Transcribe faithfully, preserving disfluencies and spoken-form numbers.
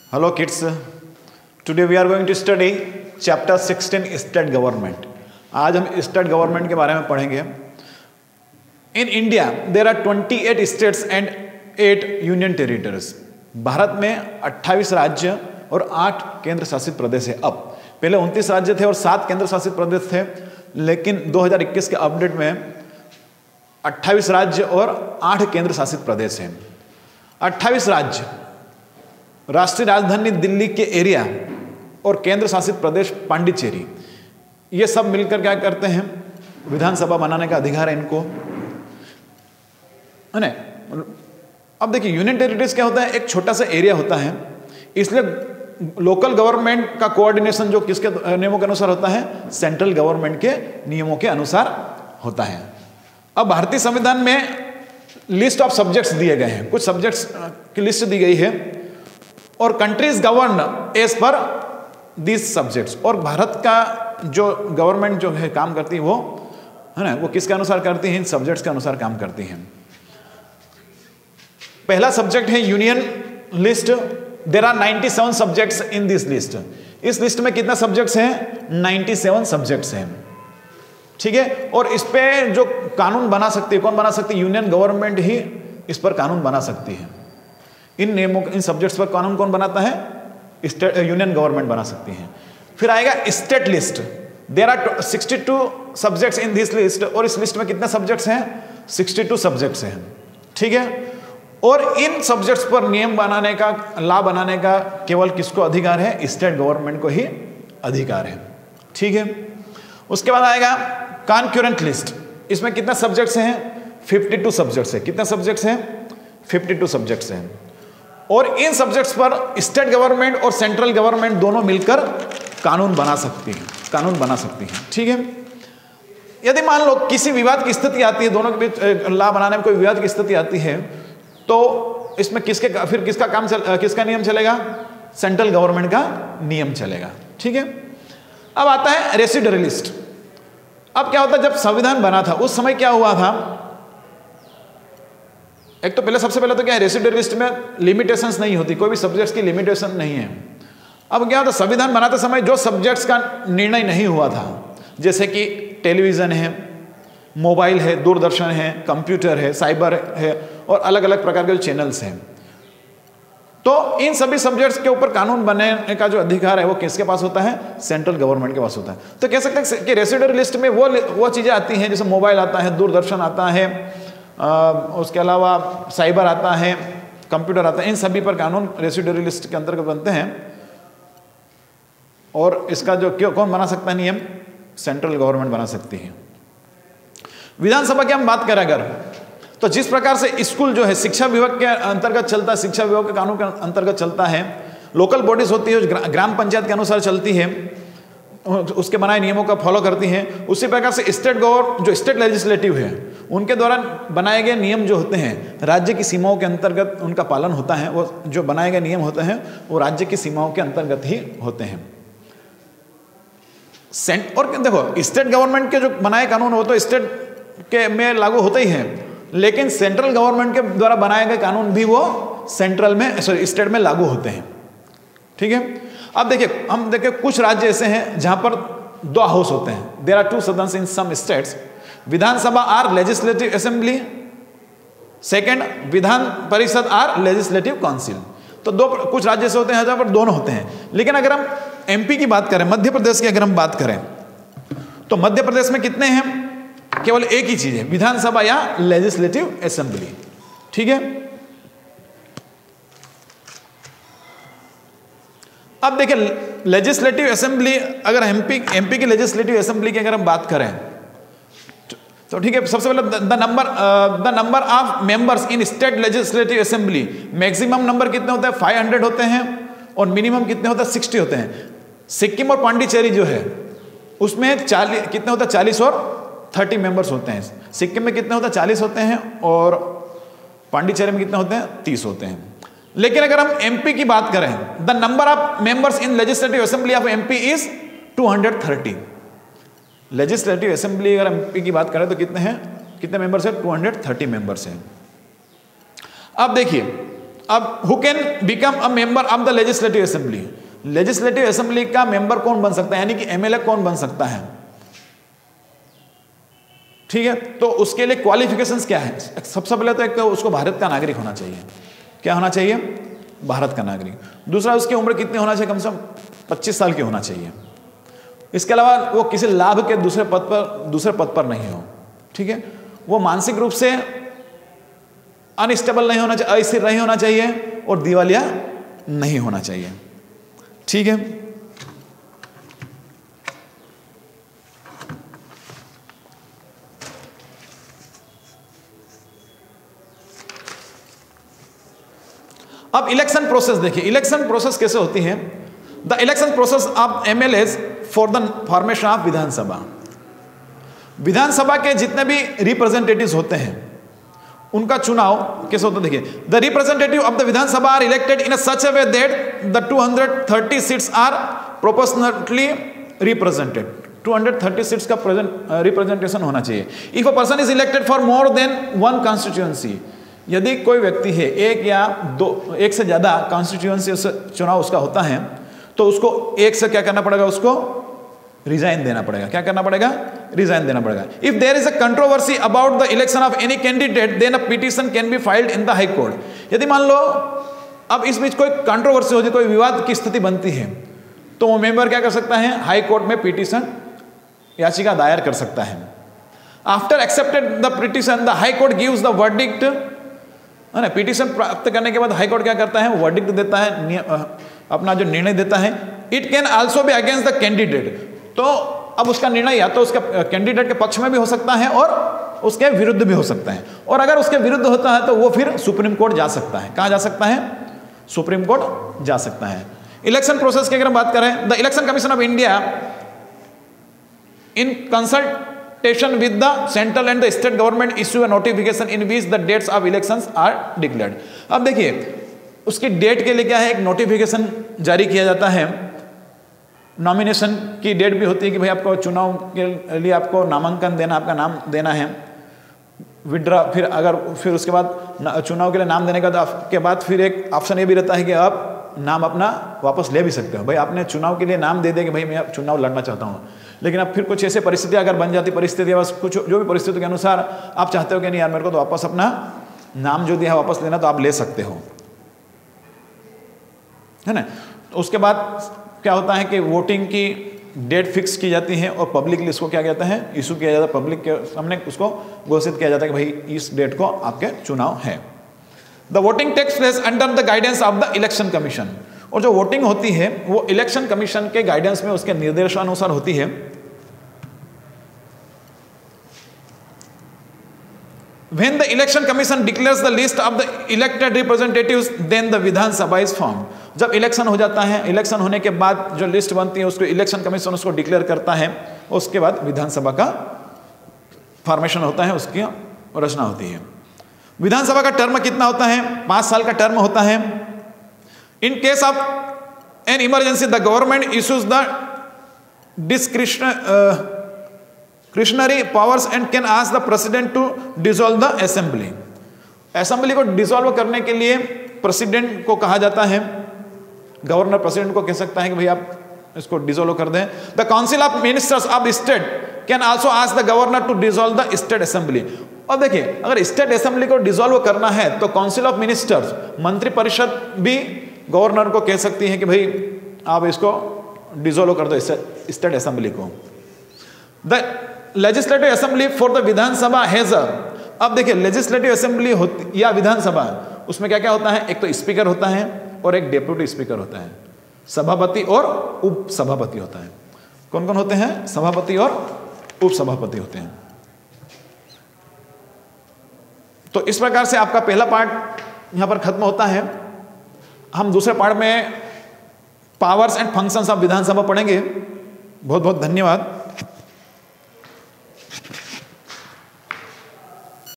Hello kids, today we are going to study chapter sixteen state government. आज हम state government के बारे में पढ़ेंगे. इन इंडिया देर आर अट्ठाईस states and eight union territories. Bharat में अट्ठाईस राज्य और आठ केंद्र शासित प्रदेश है. अब पहले उनतीस राज्य थे और सात केंद्र शासित प्रदेश थे, लेकिन दो हज़ार इक्कीस के अपडेट में अट्ठाईस राज्य और आठ केंद्र शासित प्रदेश हैं. अट्ठाईस राज्य राष्ट्रीय राजधानी दिल्ली के एरिया और केंद्र शासित प्रदेश पांडिचेरी, ये सब मिलकर क्या करते हैं, विधानसभा बनाने का अधिकार है इनको, है ना. अब देखिए यूनियन टेरिटरीज क्या होता है, एक छोटा सा एरिया होता है, इसलिए लोकल गवर्नमेंट का कोऑर्डिनेशन जो किसके नियमों के अनुसार होता है, सेंट्रल गवर्नमेंट के नियमों के अनुसार होता है. अब भारतीय संविधान में लिस्ट ऑफ सब्जेक्ट्स दिए गए हैं, कुछ सब्जेक्ट्स की लिस्ट दी गई है और countries govern as per this subjects. और भारत का जो गवर्नमेंट जो है काम करती है वो है ना, वो किसके अनुसार करती है, इन सब्जेक्ट्स के अनुसार काम करती है. पहला सब्जेक्ट है यूनियन लिस्ट. देर आर सत्तानवे सब्जेक्ट्स इन दिस लिस्ट. इस लिस्ट में कितना सब्जेक्ट्स हैं, सत्तानवे सब्जेक्ट्स हैं. ठीक है. और इस पे जो कानून बना सकती है, कौन बना सकती है, यूनियन गवर्नमेंट ही इस पर कानून बना सकती है. इन नियमों इन सब्जेक्ट्स पर कानून कौन बनाता है, स्टेट यूनियन गवर्नमेंट बना सकती है. फिर आएगा स्टेट लिस्ट. देयर आर बासठ सब्जेक्ट्स इन दिस लिस्ट. और इस लिस्ट में कितने सब्जेक्ट्स हैं, बासठ सब्जेक्ट्स हैं. ठीक है. और इन सब्जेक्ट्स पर नियम बनाने का, लॉ बनाने का केवल किसको अधिकार है, स्टेट गवर्नमेंट को ही अधिकार है. ठीक है. उसके बाद आएगा कॉन्करेंट लिस्ट. इसमें कितने सब्जेक्ट्स हैं, बावन सब्जेक्ट्स हैं. कितने सब्जेक्ट्स हैं, बावन सब्जेक्ट्स हैं. और इन सब्जेक्ट्स पर स्टेट गवर्नमेंट और सेंट्रल गवर्नमेंट दोनों मिलकर कानून बना सकती है, कानून बना सकती है. ठीक है. यदि मान लो किसी विवाद की स्थिति आती है, दोनों के बीच लॉ बनाने में कोई विवाद की स्थिति आती है, तो इसमें किसके फिर किसका काम चल, किसका नियम चलेगा, सेंट्रल गवर्नमेंट का नियम चलेगा. ठीक है. अब आता है रेसिडुअरी लिस्ट. अब क्या होता है, जब संविधान बना था उस समय क्या हुआ था, एक तो पहले सबसे पहले तो क्या है, रेसिडुअरी लिस्ट में लिमिटेशंस नहीं होती, कोई भी सब्जेक्ट्स की लिमिटेशन नहीं है. अब क्या होता, संविधान बनाते समय जो सब्जेक्ट्स का निर्णय नहीं हुआ था, जैसे कि टेलीविजन है, मोबाइल है, दूरदर्शन है, कंप्यूटर है, साइबर है और अलग अलग प्रकार के जो चैनल्स हैं, तो इन सभी सब्जेक्ट्स के ऊपर कानून बनाने का जो अधिकार है वो किसके पास होता है, सेंट्रल गवर्नमेंट के पास होता है. तो कह सकते हैं कि रेसिडुअरी लिस्ट में वो वो चीज़ें आती हैं, जैसे मोबाइल आता है, दूरदर्शन आता है, आ, उसके अलावा साइबर आता है, कंप्यूटर आता है. इन सभी पर कानून रेसिडुअरी लिस्ट के अंतर्गत बनते हैं. और इसका जो क्यों कौन बना सकता है नियम, सेंट्रल गवर्नमेंट बना सकती है. विधानसभा की हम बात करें अगर, तो जिस प्रकार से स्कूल जो है शिक्षा विभाग के अंतर्गत चलता है, शिक्षा विभाग के कानून के अंतर्गत चलता है, लोकल बॉडीज होती है जो ग्राम पंचायत के अनुसार चलती है, उसके बनाए नियमों का फॉलो करती हैं, उसी प्रकार से स्टेट गवर्न जो स्टेट लेजिस्लेटिव है उनके द्वारा बनाए गए नियम जो होते हैं राज्य की सीमाओं के अंतर्गत उनका पालन होता है. वो जो बनाए गए नियम होते हैं वो राज्य की सीमाओं के अंतर्गत ही होते हैं. सेंट और देखो स्टेट गवर्नमेंट के जो बनाए कानून हो तो स्टेट के में लागू होते ही हैं, लेकिन सेंट्रल गवर्नमेंट के द्वारा बनाए गए कानून भी वो सेंट्रल में सॉरी स्टेट में लागू होते हैं. ठीक है. अब देखिए हम देखिए कुछ राज्य ऐसे हैं जहां पर दो हाउस होते हैं. देयर आर टू सदन्स in some states. Vidhan Sabha or legislative assembly, second Vidhan Parishad are legislative council. तो दो कुछ राज्य ऐसे होते हैं जहां पर दोनों होते हैं. लेकिन अगर हम एमपी की बात करें, मध्य प्रदेश की अगर हम बात करें, तो मध्य प्रदेश में कितने हैं, केवल एक ही चीज है, विधानसभा या लेजिस्लेटिव असेंबली. ठीक है. अब देखिए लेजिस्लेटिव असेंबली, अगर एमपी एमपी की लेजिस्लेटिव असेंबली की अगर हम बात करें तो ठीक है, सबसे पहले the number the number of members in state legislative assembly, maximum number कितने होते हैं, पाँच सौ होते हैं और मिनिमम कितने होते हैं, साठ होते हैं. सिक्किम और पांडिचेरी जो है उसमें चालीस कितने होते हैं, चालीस और तीस मेंबर्स होते हैं. सिक्किम में कितने होते हैं, चालीस होते हैं और पांडिचेरी में कितने होते हैं, तीस होते हैं. लेकिन अगर हम एमपी की बात करें, the number of members in legislative assembly of MP is दो सौ तीस. लेजिस्लेटिव असेंबली अगर एमपी की बात करें तो कितने हैं, कितने मेंबर्स हैं, दो सौ तीस मेंबर्स हैं. अब देखिए अब who can become a member of the legislative assembly, legislative assembly का मेंबर कौन बन सकता है, यानी कि एमएलए कौन बन सकता है, ठीक है। तो उसके लिए क्वालिफिकेशंस क्या है, सबसे पहले तो एक तो उसको भारत का नागरिक होना चाहिए, क्या होना चाहिए, भारत का नागरिक। दूसरा, उसकी उम्र कितनी होना चाहिए, कम से कम पच्चीस साल की होना चाहिए। इसके अलावा वो किसी लाभ के दूसरे पद पर दूसरे पद पर नहीं हो, ठीक है। वो मानसिक रूप से अनस्टेबल नहीं होना चाहिए, अस्थिर नहीं होना चाहिए, और दिवालिया नहीं होना चाहिए, ठीक है। अब इलेक्शन प्रोसेस देखिए, इलेक्शन प्रोसेस कैसे होती है। The election process of MLAs for the formation of Vidhan Sabha, Vidhan Sabha के जितने भी रिप्रेजेंटेटिव्स होते हैं उनका चुनाव कैसे होता है, देखिए। The representative of the Vidhan Sabha are elected in such a way that the two hundred thirty seats are proportionally represented, two hundred thirty seats का रिप्रेजेंटेशन होना चाहिए। If a person is elected for more than one constituency, यदि कोई व्यक्ति है एक या दो एक से ज्यादा कॉन्स्टिट्यूएंसी से चुनाव उसका होता है, तो उसको एक से क्या करना पड़ेगा, उसको रिजाइन देना पड़ेगा। क्या करना पड़ेगा, रिजाइन देना पड़ेगा। If there is a controversy about the election of any candidate then a petition can be filed in the high court. यदि मान लो अब इस बीच कोई कंट्रोवर्सी होती, कोई विवाद की स्थिति बनती है, तो वो मेंबर क्या कर सकता है, हाई कोर्ट में पिटीशन याचिका दायर कर सकता है। After accepted the petition the high court gives the verdict, है ना। पिटीशन प्राप्त करने के बाद हाई कोर्ट क्या करता है, वर्डिक्ट देता है, अपना जो निर्णय देता है। It can also be against the candidate, तो अब उसका निर्णय या तो उसका कैंडिडेट के पक्ष में भी हो सकता है और उसके विरुद्ध भी हो सकता है, और अगर उसके विरुद्ध होता है तो वो फिर सुप्रीम कोर्ट जा सकता है। कहां जा सकता है, सुप्रीम कोर्ट जा सकता है। इलेक्शन प्रोसेस की अगर हम बात करें, the election commission of India in consultation with the central and the state government issue a notification in which the dates of elections are declared. अब देखिए उसकी डेट के लिए क्या है, एक नोटिफिकेशन जारी किया जाता है। नॉमिनेशन की डेट भी होती है कि भाई आपको चुनाव के लिए आपको नामांकन देना, आपका नाम देना है, विड्रा, फिर अगर फिर उसके बाद चुनाव के लिए नाम देने के बाद फिर एक ऑप्शन ये भी रहता है कि आप नाम अपना वापस ले भी सकते हो। भाई आपने चुनाव के लिए नाम दे दे कि भाई मैं चुनाव लड़ना चाहता हूँ, लेकिन अब फिर कुछ ऐसे परिस्थितियाँ अगर बन जाती, परिस्थिति बस कुछ जो भी परिस्थिति के अनुसार आप चाहते हो कि नहीं यार मेरे को तो वापस अपना नाम जो दिया है वापस लेना, तो आप ले सकते हो, है ना। तो उसके बाद क्या होता है कि वोटिंग की डेट फिक्स की जाती है और पब्लिकली इसको क्या कहता है, इशू किया जाता है, पब्लिक के सामने उसको घोषित किया जाता है कि भाई इस डेट को आपके चुनाव है। The voting takes place under the guidance of the election commission, और जो वोटिंग होती है वो इलेक्शन कमीशन के गाइडेंस में, उसके निर्देशानुसार होती है। When the election commission declares the list of the elected representatives, then the Vidhan Sabha is formed. जब इलेक्शन हो जाता है, इलेक्शन होने के बाद जो लिस्ट बनती है उसको इलेक्शन कमीशन उसको डिक्लेयर करता है, उसके बाद विधानसभा का फॉर्मेशन होता है, उसकी रचना होती है। विधानसभा का टर्म कितना होता है, पांच साल का टर्म होता है। In case of an emergency the government issues the discretion Discretionary powers and can ask the president to dissolve the assembly. Assembly को डिसॉल्व करने के लिए प्रेसिडेंट को कहा जाता है, गवर्नर प्रेसिडेंट को कह सकता है कि भाई आप इसको डिसॉल्व कर दें। The council of ministers of state can also ask the governor to dissolve the state assembly. और देखिए अगर स्टेट असेंबली को डिसॉल्व करना है तो काउंसिल ऑफ मिनिस्टर्स, मंत्री परिषद भी गवर्नर को कह सकती है कि भाई आप इसको डिसॉल्व कर दो स्टेट असेंबली को। The legislative assembly for the Vidhan Sabha has a, अब देखिए लेजिस्लेटिव असेंबली होती या विधानसभा, उसमें क्या क्या होता है, एक तो स्पीकर होता है और एक डेप्यूटी स्पीकर होता है, सभापति और उप सभापति होता है। कौन कौन होते हैं, सभापति और उप सभापति होते हैं। तो इस प्रकार से आपका पहला पार्ट यहां पर खत्म होता है। हम दूसरे पार्ट में powers and functions of Vidhan Sabha पढ़ेंगे। बहुत बहुत धन्यवाद।